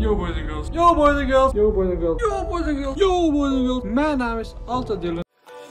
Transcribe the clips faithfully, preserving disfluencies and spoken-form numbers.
Yo boys and girls. Yo boys and girls. Yo boys and girls. Yo boys and girls. Yo boys and girls. Mijn naam is altijd Dylan.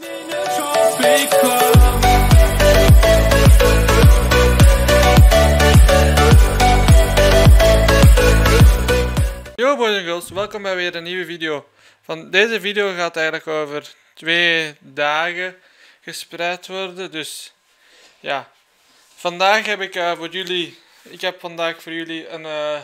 Yo boys and girls, welkom bij weer een nieuwe video. Van deze video gaat eigenlijk over twee dagen gespreid worden. Dus ja, vandaag heb ik uh, voor jullie, ik heb vandaag voor jullie een, uh,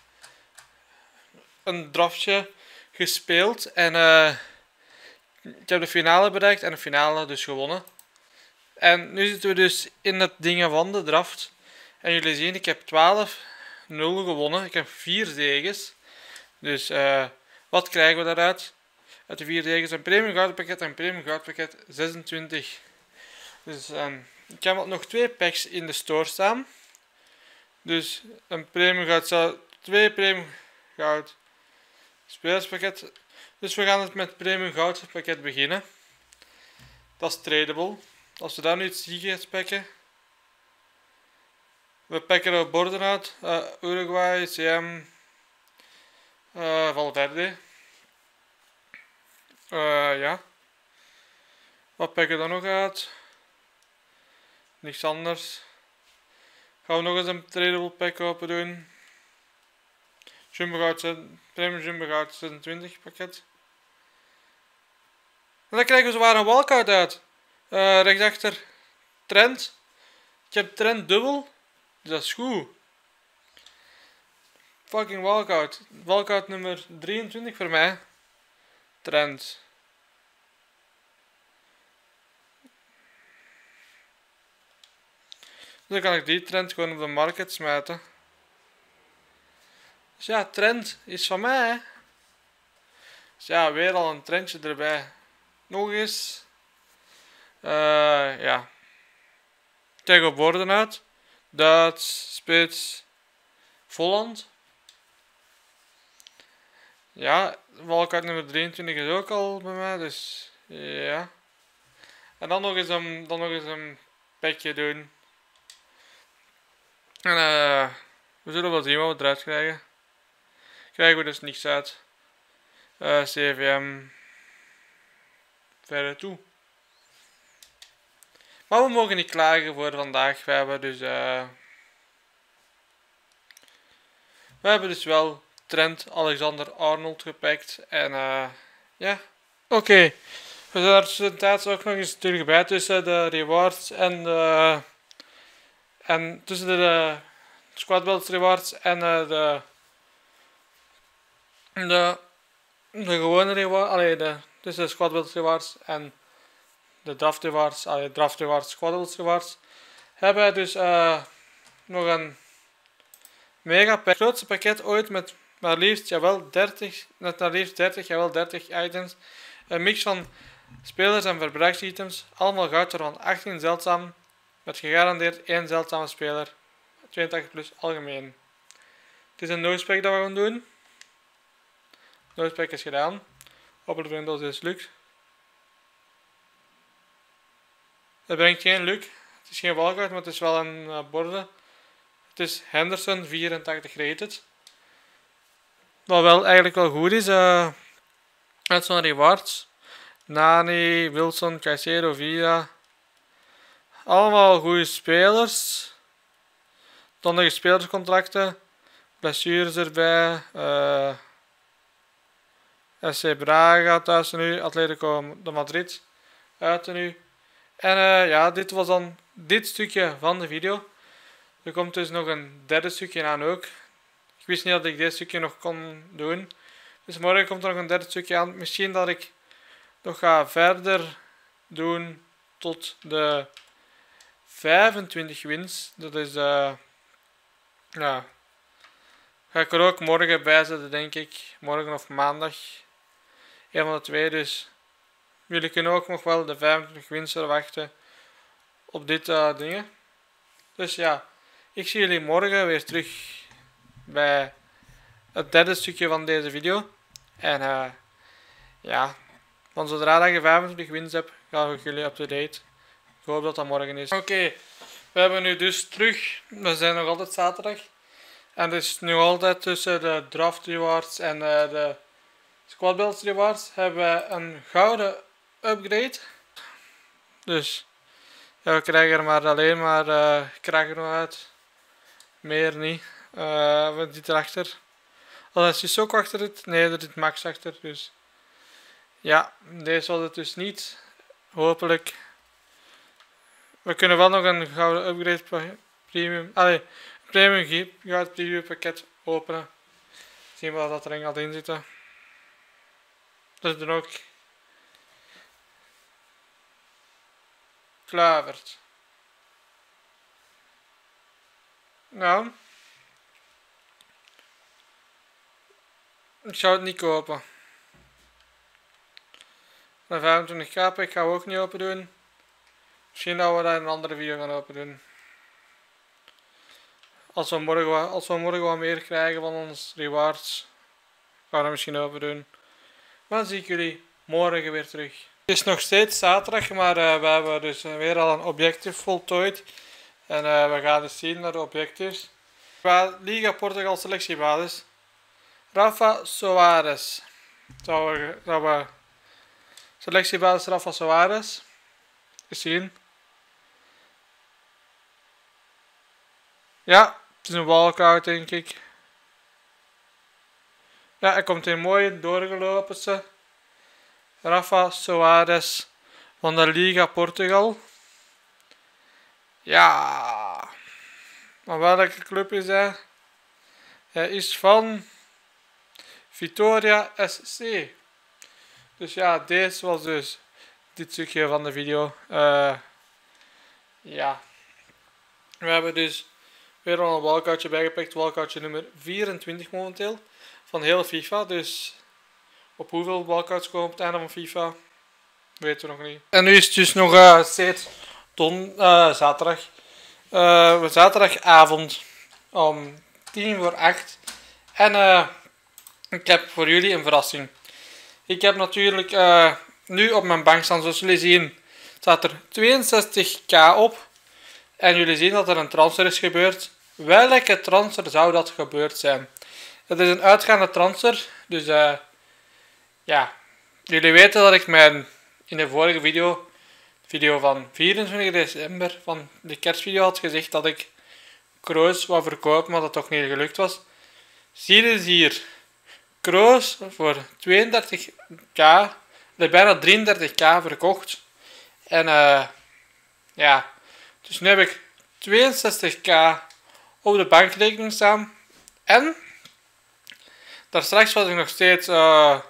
een draftje gespeeld. En uh, ik heb de finale bereikt en de finale dus gewonnen. En nu zitten we dus in het dingen van de draft. En jullie zien, ik heb twaalf nul gewonnen. Ik heb vier zegens. Dus uh, wat krijgen we daaruit? Uit de vier zegens een premium goudpakket en een premium goudpakket zesentwintig. Dus um, ik heb nog twee packs in de store staan. Dus een premium goud zou twee premium goud spelerspakket. Dus we gaan het met premium goud pakket beginnen. Dat is tradable. Als we daar nu iets zieken pakken. We pakken de borden uit. Uh, Uruguay, C M, uh, Valverde. Uh, ja. Wat pakken we dan nog uit? Niks anders. Gaan we nog eens een tradable pack open doen. Jumbo goud, premium Jumbo goud zesentwintig pakket. En dan krijgen we zwaar een walkout uit. Uh, rechtsachter Trent. Ik heb Trent dubbel. Dus dat is goed. Fucking walkout. Walkout nummer drieëntwintig voor mij. Trent. Dus dan kan ik die Trent gewoon op de market smijten. Dus ja, Trent is van mij. Hè. Dus ja, weer al een trendje erbij. Nog eens. Uh, ja. Kijk op borden uit. Duits, Spits, Volland. Ja, walkout nummer drieëntwintig is ook al bij mij, dus ja. En dan nog eens een, dan nog eens een packje doen. En uh, we zullen wel zien wat we eruit krijgen. Krijgen we dus niks uit. Uh, C V M. Verder toe. Maar we mogen niet klagen voor vandaag. We hebben dus uh, we hebben dus wel Trent Alexander-Arnold gepakt. En uh, ja. Oké. Okay. We zijn er tussentijds ook nog eens natuurlijk bij tussen de rewards en de en tussen de squad builds rewards en uh, de de de gewone rewards. Allee, de tussen de squad builds rewards en de draft rewards, allee, draft rewards, squad builds rewards, hebben we dus uh, nog een mega pack. Het grootste pakket ooit met maar liefst jawel dertig, net maar liefst dertig, jawel dertig items. Een mix van spelers en verbruiksitems, allemaal goud ervan achttien zeldzaam, met gegarandeerd één zeldzame speler, tweeëntachtig plus algemeen. Het is een nose pack dat we gaan doen. Nose pack is gedaan. Hopelijk dat dit lukt. Het brengt geen luck. Het is geen walkout, maar het is wel een uh, borden. Het is Henderson vierentachtig rated. Wat wel eigenlijk wel goed is. Uh, uit zo'n rewards. Nani, Wilson, Caicedo, Villa. Allemaal goede spelers. Dan nog spelerscontracten. Blessures erbij. Uh, S C Braga thuis nu. Atletico de Madrid uit nu. En uh, ja, dit was dan dit stukje van de video. Er komt dus nog een derde stukje aan ook. Ik wist niet dat ik dit stukje nog kon doen. Dus morgen komt er nog een derde stukje aan. Misschien dat ik nog ga verder doen tot de vijfentwintig wins. Dat is uh, ja. Ga ik er ook morgen bij zetten, denk ik. Morgen of maandag. Een van de twee dus. Jullie kunnen ook nog wel de vijfentwintig wins verwachten op dit uh, dingen. Dus ja, ik zie jullie morgen weer terug bij het derde stukje van deze video. En uh, ja, van zodra dat je vijfentwintig wins hebt, ga ik jullie up to date. Ik hoop dat dat morgen is. Oké, okay, we hebben nu dus terug. We zijn nog altijd zaterdag. En het is nu altijd tussen de draft rewards en uh, de squad builds rewards hebben we een gouden upgrade. Dus ja, we krijgen er maar alleen maar uh, kraken uit. Meer niet. Uh, wat zit erachter? Oh, er zit ook achter het. Nee, er zit max achter. Dus ja, deze was het dus niet. Hopelijk. We kunnen wel nog een gouden upgrade premium. Allee, premium goud preview pakket openen. Zien we wat er in gaat inzitten. Dus dan ook Kluivert. Nou, ik zou het niet kopen. De vijfentwintig k pack gaan we ook niet open doen. Misschien dat we dat in een andere video gaan open doen. Als we morgen wat, als we morgen wat meer krijgen van ons rewards, gaan we dat misschien open doen. Maar dan zie ik jullie morgen weer terug. Het is nog steeds zaterdag, maar uh, we hebben dus weer al een objectief voltooid. En uh, we gaan dus zien naar de objectives. Qua Liga Portugal selectiebasis. Rafa Soares. Dat we, dat we selectiebasis Rafa Soares. Eens zien. Ja, het is een walkout denk ik. Ja, hij komt hier mooi doorgelopen. Ze. Rafa Soares van de Liga Portugal. Ja. Maar welke club is hij? Hij is van Vitória S C. Dus ja, deze was dus dit stukje van de video. Uh, ja. We hebben dus weer al een walkoutje bijgepakt. Walkoutje nummer vierentwintig momenteel. Van heel FIFA. Dus op hoeveel walkouts komen op het einde van FIFA? Weten we nog niet. En nu is het dus nog uh, steeds don, uh, zaterdag. Uh, zaterdagavond om tien voor acht. En uh, ik heb voor jullie een verrassing. Ik heb natuurlijk uh, nu op mijn bank staan, zoals jullie zien, staat er tweeënzestig k op. En jullie zien dat er een transfer is gebeurd. Welke transfer zou dat gebeurd zijn? Het is een uitgaande transfer. Dus uh, ja, jullie weten dat ik mijn in de vorige video, video van vierentwintig december, van de kerstvideo had gezegd dat ik Kroos wou verkopen, maar dat toch niet gelukt was. Zie je dus hier, Kroos voor tweeëndertig k, bijna drieëndertig k verkocht. En uh, ja, dus nu heb ik tweeënzestig k op de bankrekening staan. En daar straks was ik nog steeds uh,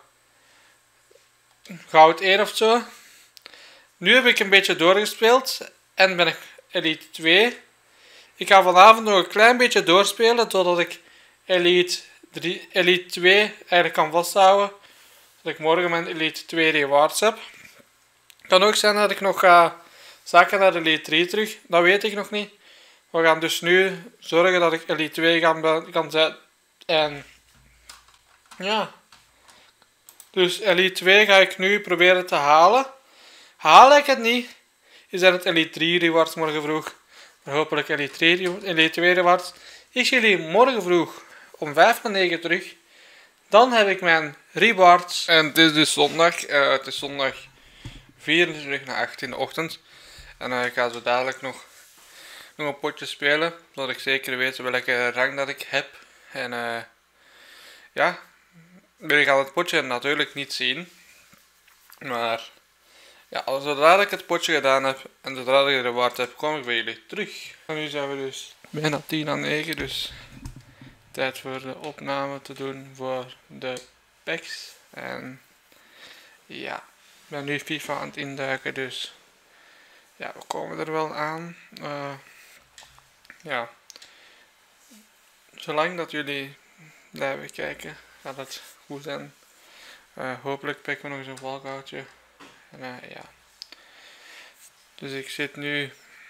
goud één of zo. Nu heb ik een beetje doorgespeeld en ben ik Elite twee. Ik ga vanavond nog een klein beetje doorspelen totdat ik Elite, drie, Elite twee eigenlijk kan vasthouden. Dat ik morgen mijn Elite twee rewards heb. Het kan ook zijn dat ik nog ga zakken naar Elite drie terug. Dat weet ik nog niet. We gaan dus nu zorgen dat ik Elite twee kan, kan zetten. En ja. Dus Elite twee ga ik nu proberen te halen. Haal ik het niet, is dat het Elite drie rewards morgen vroeg. Maar hopelijk Elite twee, Elite twee rewards. Ik zie jullie morgen vroeg om vijf voor negen terug. Dan heb ik mijn rewards. En het is dus zondag. Uh, het is zondag vierentwintig na acht in de ochtend. En uh, ik ga zo dadelijk nog, nog een potje spelen. Zodat ik zeker weet welke rang dat ik heb. En uh, ja, jullie gaan het potje natuurlijk niet zien. Maar ja, zodra ik het potje gedaan heb en zodra ik de reward heb, kom ik bij jullie terug. En nu zijn we dus bijna tien aan negen, dus tijd voor de opname te doen voor de packs. En ja, ik ben nu FIFA aan het induiken, dus ja, we komen er wel aan. Uh, ja, zolang dat jullie blijven kijken, gaat het goed zijn. Uh, hopelijk pakken we nog eens een valkoutje. En uh, ja. Dus ik zit nu.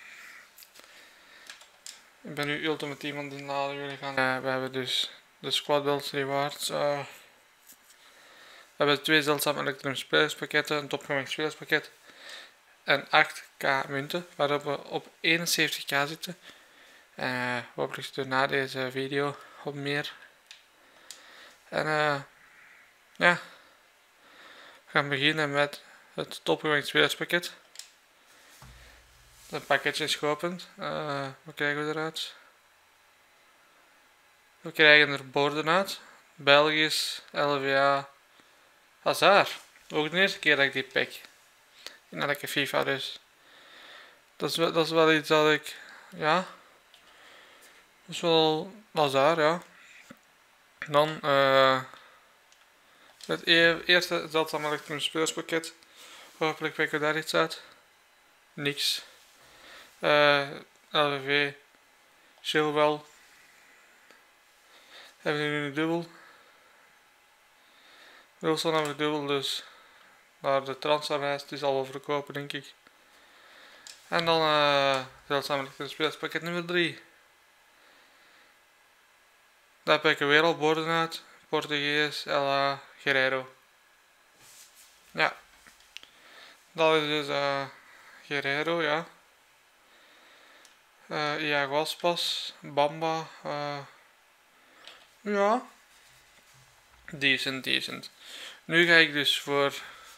Ik ben nu Ultimate Team aan het inladen. Jullie gaan. Uh, we hebben dus de Squad Builds Rewards. Uh, we hebben twee zeldzame Electrum spelerspakketten, een topgemaakt spelerspakket en acht k munten, waarop we op eenenzeventig k zitten. Uh, hopelijk zitten we na deze video op meer. En uh, ja, we gaan beginnen met het topgewicht spelerspakket. Het pakketje is geopend. Uh, wat krijgen we eruit? We krijgen er borden uit. Belgisch, L V A, Hazard. Ook de eerste keer dat ik die pak. In elke FIFA dus. Dat is, wel, dat is wel iets dat ik, ja. Dat is wel Hazard, ja. Dan, uh, het e eerste zeldzame elektronisch spelerspakket. Hopelijk pikken we daar iets uit. Niks. Uh, L V V, Chilwell. Hebben we nu een dubbel. Wilson hebben we dubbel, dus naar de transferlijst is al wel verkopen, denk ik. En dan uh, zeldzaam elektronisch spelerspakket nummer drie. Daar pikken we weer al borden uit. Portugees, L A, Guerreiro. Ja. Dat is dus uh, Guerreiro, ja. Uh, Iago Aspas, Bamba. Uh, ja. Decent, decent. Nu ga ik dus voor...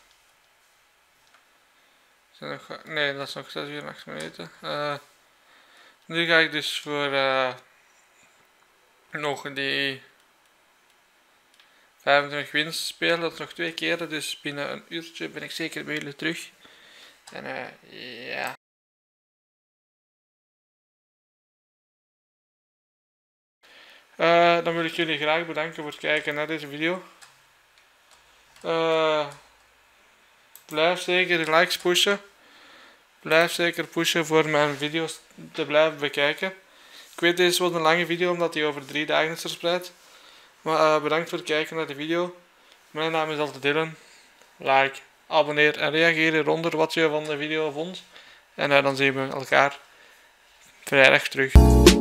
Nee, dat is nog zes uur en acht minuten. Uh, nu ga ik dus voor uh, nog die vijfentwintig winst spelen. Dat is nog twee keren, dus binnen een uurtje ben ik zeker bij jullie terug. En uh, ja. Uh, dan wil ik jullie graag bedanken voor het kijken naar deze video. Uh, blijf zeker de likes pushen. Blijf zeker pushen voor mijn video's te blijven bekijken. Ik weet, deze is wel een lange video omdat die over drie dagen is verspreid. Maar uh, bedankt voor het kijken naar de video. Mijn naam is altijd Dylan. Like, abonneer en reageer hieronder wat je van de video vond. En uh, dan zien we elkaar vrijdag terug.